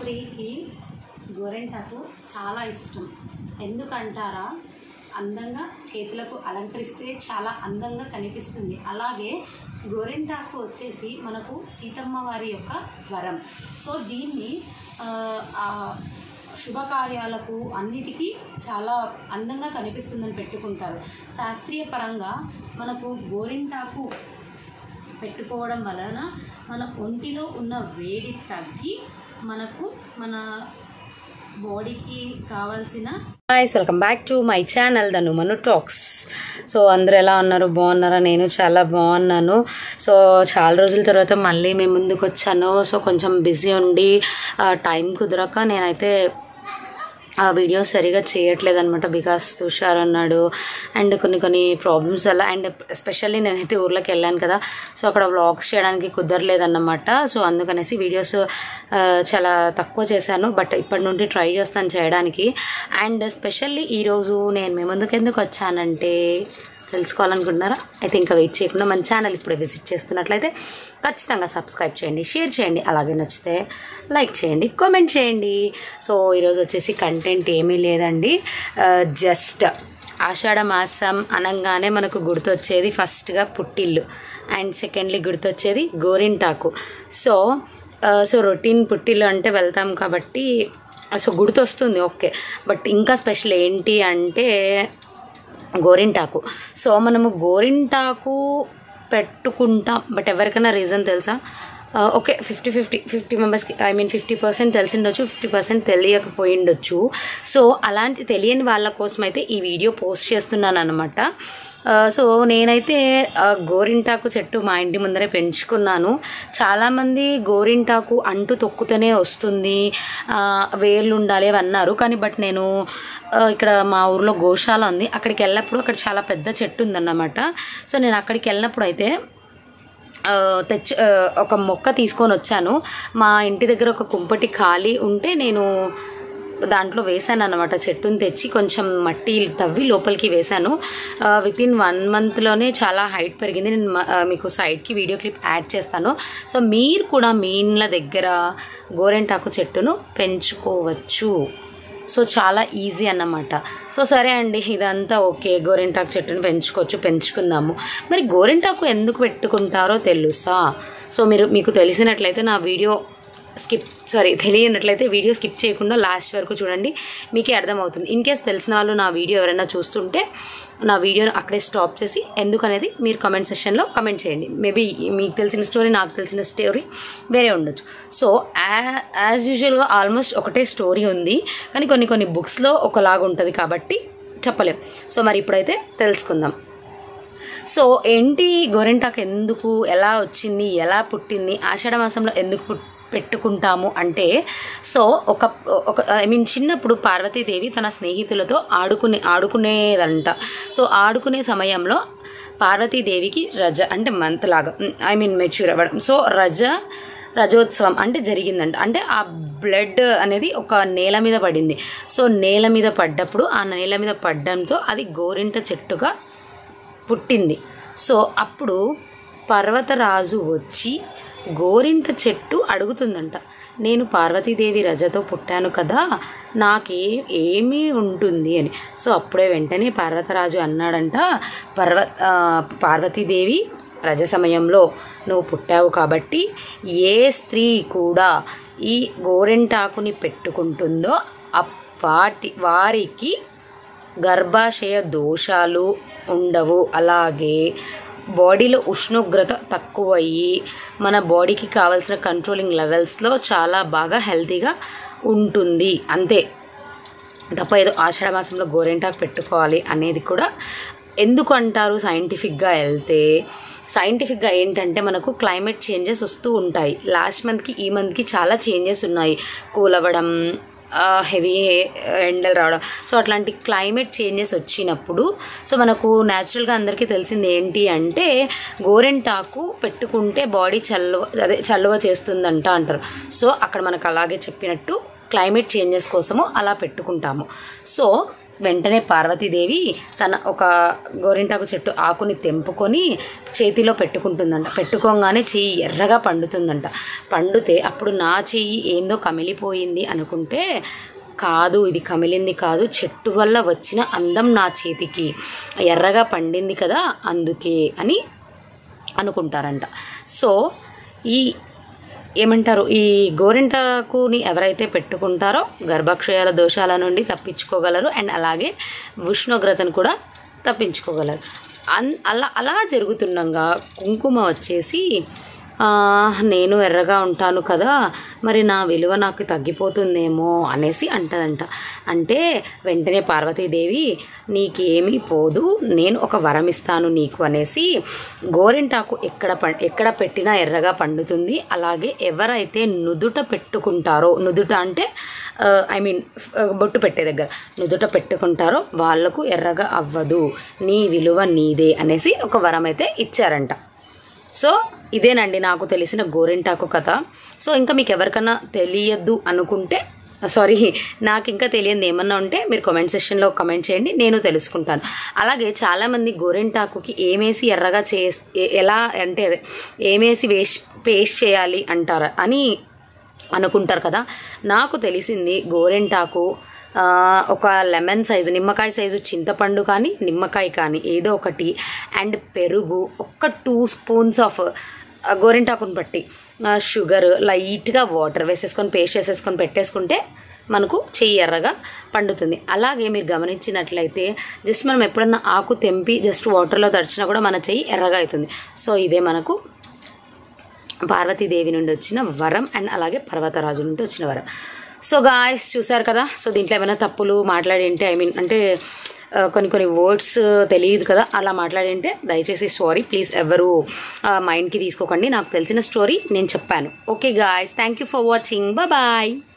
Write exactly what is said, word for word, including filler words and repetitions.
స్త్రీకి గోరింటాకు చాలా ఇష్టం. ఎందుకంటారా, అందంగా చేతులకు అలంకరిస్తే చాలా అందంగా కనిపిస్తుంది. అలాగే గోరింటాకు వచ్చేసి మనకు సీతమ్మ వారి యొక్క వరం. సో దీన్ని శుభకార్యాలకు అన్నిటికీ చాలా అందంగా కనిపిస్తుందని పెట్టుకుంటారు. శాస్త్రీయ పరంగా మనకు గోరింటాకు పెట్టుకోవడం వలన మన ఒంటిలో ఉన్న వేడి తగ్గి మనకు మన బాడీకి కావాల్సిన. Guys, welcome back to my channel Dhanu Manu talks. So అందరు ఎలా ఉన్నారు? బాగున్నారా? నేను చాలా బాగున్నాను. సో చాలా రోజుల తర్వాత మళ్ళీ మేము ముందుకు వచ్చాను. సో కొంచెం బిజీ ఉండి టైం కుదరక నేనైతే ఆ వీడియో సరిగా చేయట్లేదు అనమాట. బికాస్ తుషార్ అన్నాడు అండ్ కొన్ని కొన్ని ప్రాబ్లమ్స్ వల్ల, అండ్ ఎస్పెషల్లీ నేనైతే ఊర్లోకి వెళ్ళాను కదా, సో అక్కడ వ్లాగ్స్ చేయడానికి కుదరలేదన్నమాట. సో అందుకనేసి వీడియోస్ చాలా తక్కువ చేశాను. బట్ ఇప్పటి నుండి ట్రై చేస్తాను చేయడానికి. అండ్ ఎస్పెషల్లీ ఈరోజు నేను మీ ముందుకు ఎందుకు వచ్చానంటే తెలుసుకోవాలనుకుంటున్నారా? అయితే ఇంకా వెయిట్ చేయకుండా మన ఛానల్ ఇప్పుడే విజిట్ చేస్తున్నట్లయితే ఖచ్చితంగా సబ్స్క్రైబ్ చేయండి, షేర్ చేయండి, అలాగే నచ్చితే లైక్ చేయండి, కామెంట్ చేయండి. సో ఈరోజు వచ్చేసి కంటెంట్ ఏమీ లేదండి, జస్ట్ ఆషాఢ మాసం అనగానే మనకు గుర్తొచ్చేది ఫస్ట్గా పుట్టిల్లు, అండ్ సెకండ్లీ గుర్తొచ్చేది గోరింటాకు. సో సో రొటీన్ పుట్టిల్లు అంటే వెళ్తాం కాబట్టి సో గుర్తొస్తుంది, ఓకే. బట్ ఇంకా స్పెషల్ ఏంటి అంటే గోరింటాకు. సో మనము గోరింటాకు పెట్టుకుంటాం, బట్ ఎవరికైనా రీజన్ తెలుసా? ఓకే, ఫిఫ్టీ ఫిఫ్టీ ఫిఫ్టీ మెంబర్స్కి ఐ మీన్ ఫిఫ్టీ పర్సెంట్ తెలిసిండొచ్చు, ఫిఫ్టీ పర్సెంట్ తెలియకపోయిండొచ్చు. సో అలాంటి తెలియని వాళ్ళ కోసం అయితే ఈ వీడియో పోస్ట్ చేస్తున్నాను అనమాట. సో నేనైతే గోరింటాకు చెట్టు మా ఇంటి ముందరే పెంచుకున్నాను. చాలామంది గోరింటాకు అంటు తొక్కుతూనే వస్తుంది, వేర్లు ఉండాలి అవి అన్నారు. కానీ బట్ నేను ఇక్కడ మా ఊర్లో గోశాల ఉంది, అక్కడికి వెళ్ళినప్పుడు అక్కడ చాలా పెద్ద చెట్టు ఉందన్నమాట. సో నేను అక్కడికి వెళ్ళినప్పుడు అయితే తెచ్చి ఒక మొక్క తీసుకొని వచ్చాను. మా ఇంటి దగ్గర ఒక కుంపటి ఖాళీ ఉంటే నేను దాంట్లో వేసాను అనమాట. చెట్టుని తెచ్చి కొంచెం మట్టి తవ్వి లోపలికి వేసాను. విత్ ఇన్ వన్ మంత్లోనే చాలా హైట్ పెరిగింది. నేను మీకు సైడ్కి వీడియో క్లిప్ యాడ్ చేస్తాను. సో మీరు కూడా మీ ఇండ్ల దగ్గర గోరింటాకు చెట్టును పెంచుకోవచ్చు. సో చాలా ఈజీ అన్నమాట. సో సరే అండి, ఇదంతా ఓకే, గోరింటాకు చెట్టును పెంచుకోవచ్చు, పెంచుకుందాము. మరి గోరింటాకు ఎందుకు పెట్టుకుంటారో తెలుసా? సో మీరు మీకు తెలిసినట్లయితే నా వీడియో స్కిప్ సారీ తెలియనట్లయితే వీడియో స్కిప్ చేయకుండా లాస్ట్ వరకు చూడండి, మీకే అర్థమవుతుంది. ఇన్ కేస్ తెలిసిన వాళ్ళు నా వీడియో ఎవరైనా చూస్తుంటే నా వీడియోని అక్కడే స్టాప్ చేసి ఎందుకనేది మీరు కమెంట్ సెక్షన్లో కమెంట్ చేయండి. మేబీ మీకు తెలిసిన స్టోరీ నాకు తెలిసిన స్టోరీ వేరే ఉండొచ్చు. సో యాజ్ యూజువల్గా ఆల్మోస్ట్ ఒకటే స్టోరీ ఉంది, కానీ కొన్ని కొన్ని బుక్స్లో ఒకలాగా ఉంటుంది కాబట్టి చెప్పలేం. సో మరి ఇప్పుడైతే తెలుసుకుందాం. సో ఏంటి గోరింటాకు ఎందుకు, ఎలా వచ్చింది, ఎలా పుట్టింది, ఆషాఢ మాసంలో ఎందుకు పుట్టి పెట్టుకుంటాము అంటే, సో ఒక ఒక ఐ మీన్ చిన్నప్పుడు పార్వతీదేవి తన స్నేహితులతో ఆడుకునే ఆడుకునేదంట. సో ఆడుకునే సమయంలో పార్వతీదేవికి రజ అంటే మంత్ లాగా ఐ మీన్ మెచ్యూర్ అవ్వడం, సో రజ రజోత్సవం అంటే జరిగిందంట. అంటే ఆ బ్లడ్ అనేది ఒక నేల మీద పడింది. సో నేల మీద పడ్డప్పుడు ఆ నేల మీద పడ్డంతో అది గోరింట చెట్టుగా పుట్టింది. సో అప్పుడు పర్వతరాజు వచ్చి గోరింట చెట్టు అడుగుతుందంట, నేను పార్వతీదేవి రజతో పుట్టాను కదా, నాకే ఏమీ ఉంటుంది అని. సో అప్పుడే వెంటనే పర్వతరాజు అన్నాడంట, పర్వ పార్వతీదేవి రజ సమయంలో నువ్వు పుట్టావు కాబట్టి ఏ స్త్రీ కూడా ఈ గోరింటాకుని పెట్టుకుంటుందో వాటి వారికి గర్భాశయ దోషాలు ఉండవు, అలాగే బాడీలో ఉష్ణోగ్రత తక్కువయ్యి మన బాడీకి కావాల్సిన కంట్రోలింగ్ లెవెల్స్లో చాలా బాగా హెల్తీగా ఉంటుంది. అంతే తప్ప ఏదో ఆషాఢ మాసంలో గోరింటాకు పెట్టుకోవాలి అనేది కూడా ఎందుకు అంటారు సైంటిఫిక్గా వెళ్తే, సైంటిఫిక్గా ఏంటంటే మనకు క్లైమేట్ చేంజెస్ వస్తూ ఉంటాయి. లాస్ట్ మంత్కి ఈ మంత్కి చాలా చేంజెస్ ఉన్నాయి, కూల్ అవ్వడం, హెవీ ఎండలు రావడం. సో అట్లాంటి క్లైమేట్ చేంజెస్ వచ్చినప్పుడు సో మనకు న్యాచురల్గా అందరికీ తెలిసింది ఏంటి అంటే గోరింటాకు పెట్టుకుంటే బాడీ చల్లువ అదే చల్లువ చేస్తుందంట అంటారు. సో అక్కడ మనకు అలాగే చెప్పినట్టు క్లైమేట్ చేంజెస్ కోసము అలా పెట్టుకుంటాము. సో వెంటనే పార్వతీదేవి తన ఒక గోరింటాకు చెట్టు ఆకుని తెంపుకొని చేతిలో పెట్టుకుంటుందంట. పెట్టుకోగానే చెయ్యి ఎర్రగా పండుతుందంట. పండితే అప్పుడు నా చెయ్యి ఏందో కమిలిపోయింది అనుకుంటే, కాదు ఇది కమిలింది కాదు, చెట్టు వల్ల వచ్చిన అందం నా చేతికి ఎర్రగా పండింది కదా అందుకే అని అనుకుంటారంట. సో ఈ ఏమంటారు, ఈ గోరింటాకుని ఎవరైతే పెట్టుకుంటారో గర్భక్షయాల దోషాల నుండి తప్పించుకోగలరు. అండ్ అలాగే ఉష్ణోగ్రతను కూడా తప్పించుకోగలరు. అన్ అలా అలా జరుగుతుండగా కుంకుమ వచ్చేసి నేను ఎర్రగా ఉంటాను కదా, మరి నా విలువ నాకు తగ్గిపోతుందేమో అనేసి అంటదంట. అంటే వెంటనే పార్వతీదేవి నీకేమీ పోదు, నేను ఒక వరం ఇస్తాను నీకు అనేసి గోరింటాకు ఎక్కడ ఎక్కడ పెట్టినా ఎర్రగా పండుతుంది. అలాగే ఎవరైతే నుదుట పెట్టుకుంటారో, నుదుట అంటే ఐ మీన్ బొట్టు పెట్టే దగ్గర నుదుట పెట్టుకుంటారో వాళ్లకు ఎర్రగా అవ్వదు, నీ విలువ నీదే అనేసి ఒక వరం అయితే ఇచ్చారంట. సో ఇదేనండి నాకు తెలిసిన గోరింటాకు కథ. సో ఇంకా మీకు ఎవరికన్నా తెలియద్దు అనుకుంటే, సారీ నాకు ఇంకా తెలియదు ఏమన్నా ఉంటే మీరు కామెంట్ సెక్షన్లో కామెంట్ చేయండి, నేను తెలుసుకుంటాను. అలాగే చాలామంది గోరింటాకుకి ఏమేసి ఎర్రగా చే ఎలా అంటే ఏమేసి వేస్ట్ పేస్ట్ చేయాలి అంటారు అని అనుకుంటారు కదా. నాకు తెలిసింది గోరింటాకు ఒక లెమన్ సైజు, నిమ్మకాయ సైజు చింతపండు కానీ నిమ్మకాయ కానీ ఏదో ఒకటి, అండ్ పెరుగు ఒక టూ స్పూన్స్ ఆఫ్ గోరింటాకుని బట్టి షుగర్, లైట్గా వాటర్ వేసేసుకొని పేస్ట్ చేసేసుకొని పెట్టేసుకుంటే మనకు చెయ్యి ఎర్రగా పండుతుంది. అలాగే మీరు గమనించినట్లయితే జస్ట్ మనం ఎప్పుడన్నా ఆకు తెంపి జస్ట్ వాటర్లో తడిచినా కూడా మన చెయ్యి ఎర్రగా అవుతుంది. సో ఇదే మనకు పార్వతీదేవి నుండి వచ్చిన వరం, అండ్ అలాగే పర్వతరాజు నుండి వచ్చిన వరం. సో గాయస్ చూసారు కదా. సో దీంట్లో ఏమైనా తప్పులు మాట్లాడింటే, ఐ మీన్ అంటే కొన్ని కొన్ని వర్డ్స్ తెలియదు కదా, అలా మాట్లాడింటే దయచేసి సారీ ప్లీజ్, ఎవరు మైండ్కి తీసుకోకండి. నాకు తెలిసిన స్టోరీ నేను చెప్పాను. Okay guys, thank you for watching, bye bye.